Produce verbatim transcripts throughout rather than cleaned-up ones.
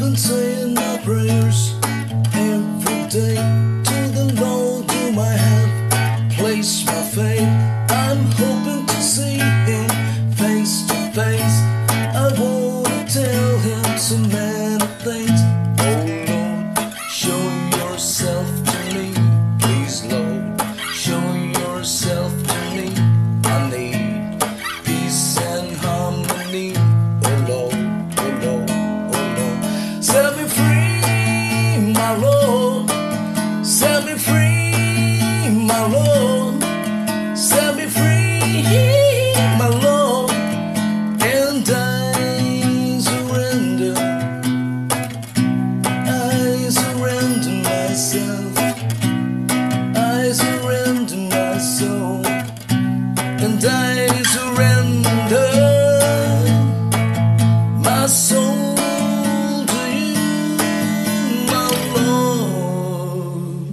been saying my prayers every day to the Lord whom I have placed my faith. I'm hoping to see Him face to face. I wanna tell Him so many things. Oh Lord, show yourself to me, please Lord, show yourself to me. I need peace and harmony. Oh Lord, oh Lord, oh Lord, set me free, my Lord, set me free, my Lord, set me free, my Lord, and I surrender, I surrender myself, I surrender my soul, and I surrender my soul to you, my Lord.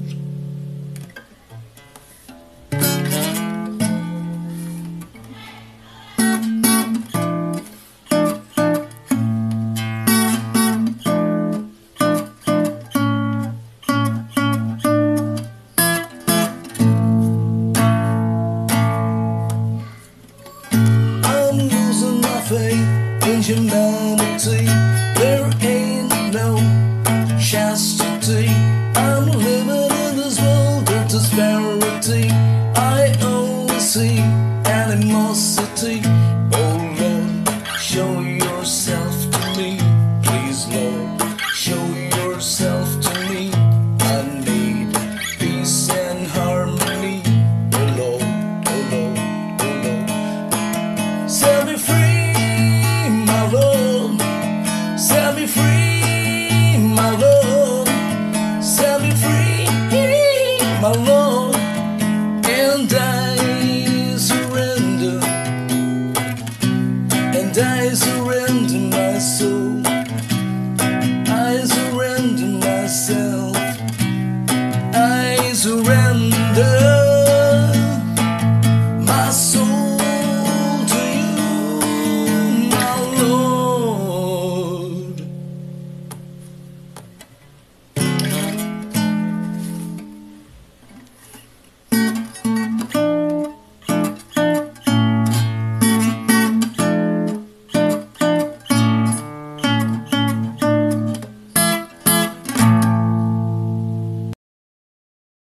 I'm losing my faith in humanity. There ain't no chastity. I'm living in this world of disparity. I only see animosity. Oh Lord, show yourself to me, please Lord, show yourself to me. I need peace and harmony. Oh Lord, oh Lord, oh Lord, set me free, my Lord, set me free.